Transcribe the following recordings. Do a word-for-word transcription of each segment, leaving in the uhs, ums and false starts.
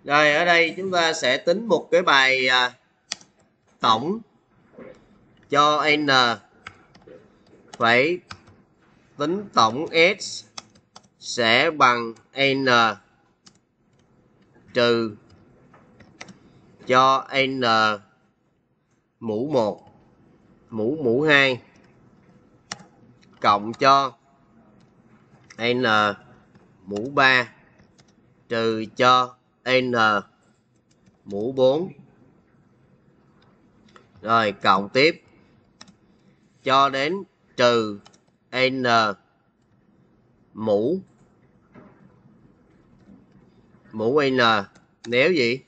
Rồi ở đây chúng ta sẽ tính một cái bài à, tổng cho n, phải tính tổng S sẽ bằng n trừ cho n mũ một mũ mũ hai cộng cho n mũ ba trừ cho n mũ bốn, rồi cộng tiếp cho đến trừ n mũ mũ n nếu gì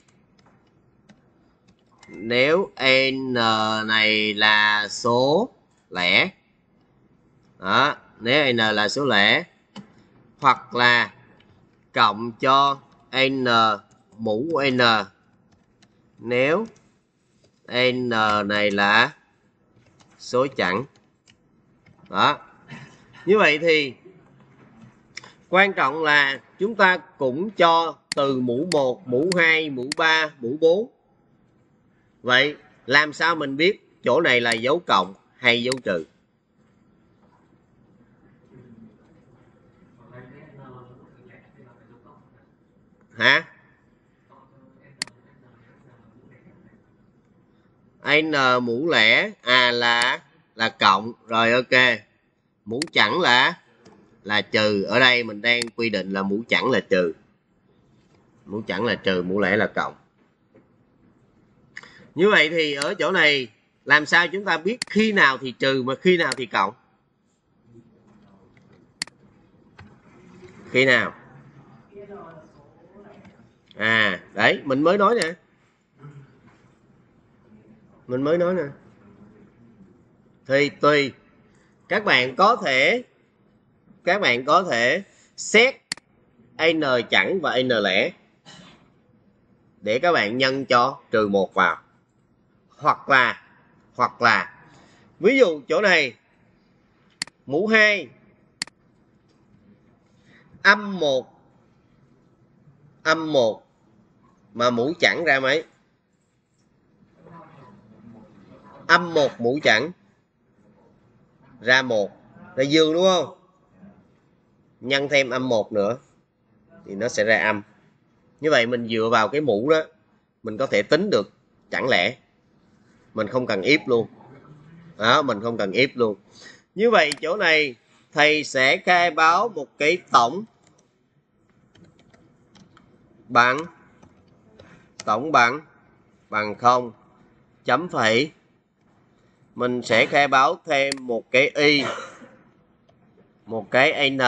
nếu n này là số lẻ. Đó, nếu n là số lẻ, hoặc là cộng cho n mũ n nếu n này là số chẵn. Đó, như vậy thì quan trọng là chúng ta cũng cho từ mũ một, mũ hai, mũ ba, mũ bốn. Vậy làm sao mình biết chỗ này là dấu cộng hay dấu trừ? Hả? N mũ lẻ à là là cộng, rồi ok. Mũ chẵn là là trừ, ở đây mình đang quy định là mũ chẵn là trừ. Mũ chẵn là trừ, mũ lẻ là cộng. Như vậy thì ở chỗ này làm sao chúng ta biết khi nào thì trừ mà khi nào thì cộng? Khi nào? À, đấy, mình mới nói nè. Mình mới nói nè. Thì tùy. Các bạn có thể các bạn có thể xét n chẵn và n lẻ để các bạn nhân cho trừ một vào. Hoặc là hoặc là ví dụ chỗ này mũ hai âm một âm một mà mũ chẵn ra mấy? Âm một mũ chẵn ra một là dương đúng không? Nhân thêm âm một nữa thì nó sẽ ra âm. Như vậy mình dựa vào cái mũ đó mình có thể tính được chẵn lẻ. Mình không cần if luôn. Đó, mình không cần if luôn. Như vậy chỗ này thầy sẽ khai báo một cái tổng bằng tổng bằng bằng không chấm phẩy. Mình sẽ khai báo thêm một cái y, một cái n.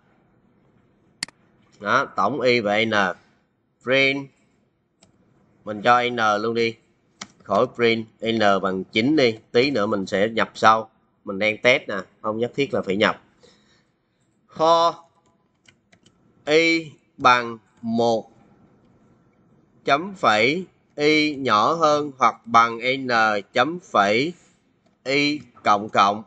Đó, tổng y và n. Print mình cho n luôn đi, khỏi print n bằng chín đi, tí nữa mình sẽ nhập sau. Mình đang test nè, không nhất thiết là phải nhập. Kho y bằng một chấm phẩy y nhỏ hơn hoặc bằng n chấm phẩy y cộng cộng.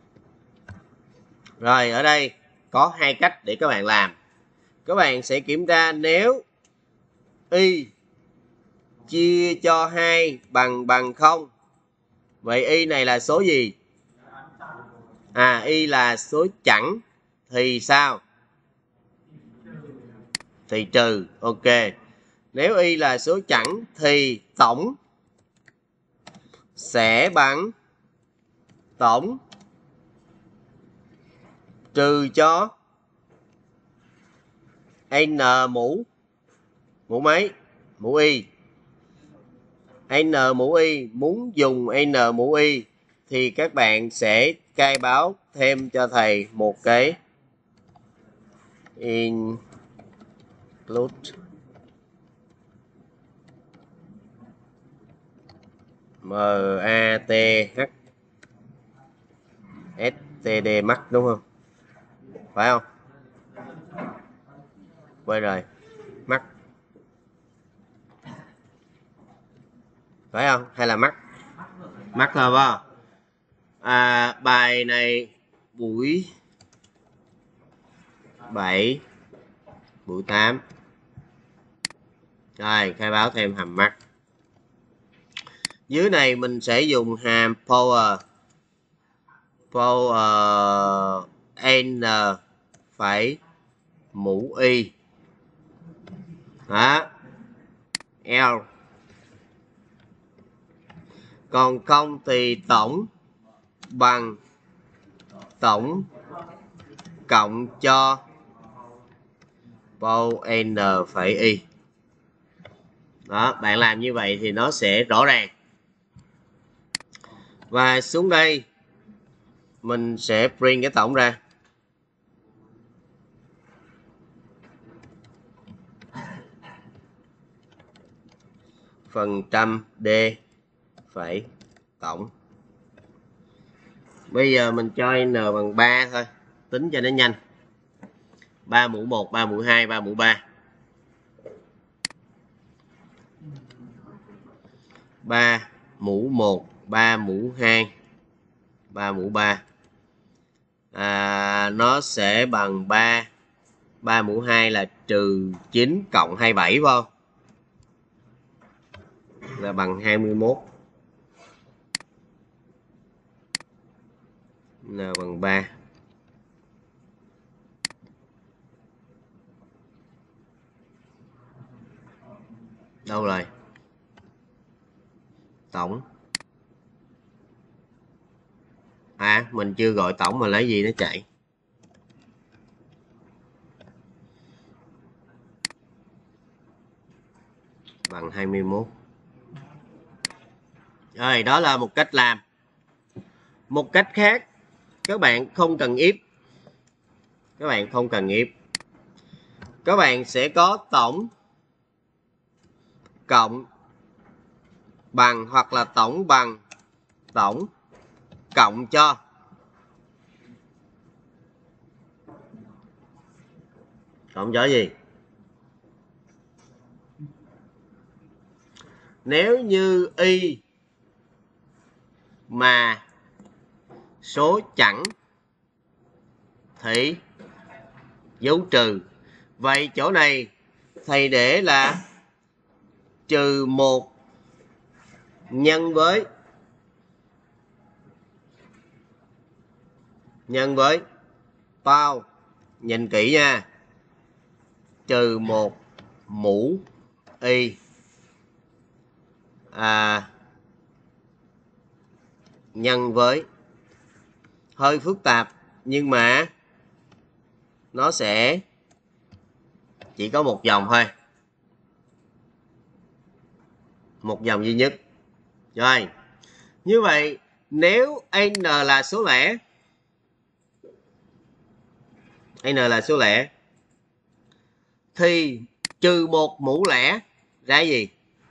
Rồi ở đây có hai cách để các bạn làm. Các bạn sẽ kiểm tra nếu y chia cho hai bằng bằng không. Vậy y này là số gì? À, y là số chẵn thì sao? Thì trừ. Ok. Nếu y là số chẵn thì tổng sẽ bằng tổng trừ cho n mũ mũ mấy? Mũ y. N mũ y, muốn dùng n mũ y thì các bạn sẽ khai báo thêm cho thầy một cái include M A T H S T D max đúng không? Phải không? Quay rồi. Max. Phải không? Hay là max? Max là không? À, bài này buổi bảy, buổi tám Rồi, khai báo thêm hàm mắc. Dưới này mình sẽ dùng hàm power power n phải mũ y đó, L. Còn không thì tổng bằng tổng cộng cho power n phải y. Đó, bạn làm như vậy thì nó sẽ rõ ràng. Và xuống đây mình sẽ print cái tổng ra. Phần trăm D phải tổng. Bây giờ mình cho n bằng ba thôi, tính cho nó nhanh. ba mũ một, ba mũ hai, ba mũ ba. ba mũ một, ba mũ hai, ba mũ ba. À, nó sẽ bằng ba. ba mũ hai là trừ chín cộng hai mươi bảy phải không? Là bằng hai mươi mốt. N bằng ba. Đâu rồi? Tổng. À, mình chưa gọi tổng mà lấy gì nó chạy. Bằng hai mươi mốt. Rồi, đó là một cách làm. Một cách khác, các bạn không cần if. Các bạn không cần if. Các bạn sẽ có tổng cộng bằng hoặc là tổng bằng tổng cộng cho cộng cho gì? Nếu như y mà số chẵn thì dấu trừ. Vậy chỗ này thầy để là trừ một nhân với nhân với bao, nhìn kỹ nha, trừ một mũ y à, nhân với, hơi phức tạp nhưng mà nó sẽ chỉ có một dòng thôi, một dòng duy nhất. Rồi, như vậy nếu n là số lẻ, n là số lẻ thì trừ một mũ lẻ ra gì?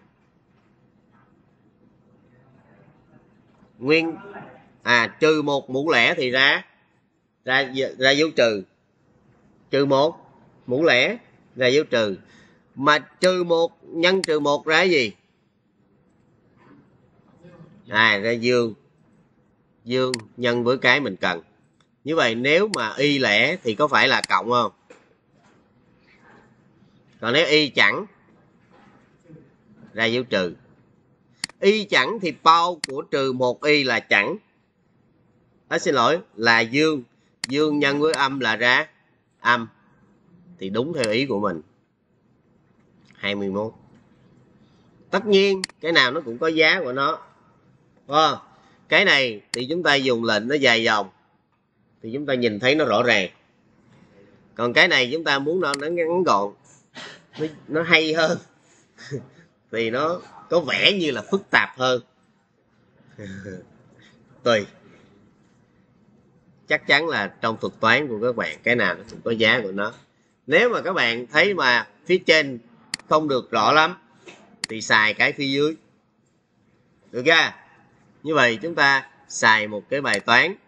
Nguyên à trừ một mũ lẻ thì ra ra ra dấu trừ. Trừ một mũ lẻ ra dấu trừ. Mà trừ một nhân trừ một ra gì? À, ra dương. Dương nhân với cái mình cần. Như vậy nếu mà y lẻ thì có phải là cộng không? Còn nếu y chẵn ra dấu trừ. Y chẵn thì bao của trừ một y là chẵn. À, xin lỗi, là dương. Dương nhân với âm là ra âm. Thì đúng theo ý của mình. hai mươi mốt. Tất nhiên cái nào nó cũng có giá của nó. À, cái này thì chúng ta dùng lệnh nó dài dòng thì chúng ta nhìn thấy nó rõ ràng. Còn cái này chúng ta muốn nó nó ngắn gọn, nó, nó hay hơn thì nó có vẻ như là phức tạp hơn. Tùy. Chắc chắn là trong thuật toán của các bạn cái nào nó cũng có giá của nó. Nếu mà các bạn thấy mà phía trên không được rõ lắm thì xài cái phía dưới. Được chưa? Như vậy chúng ta xài một cái bài toán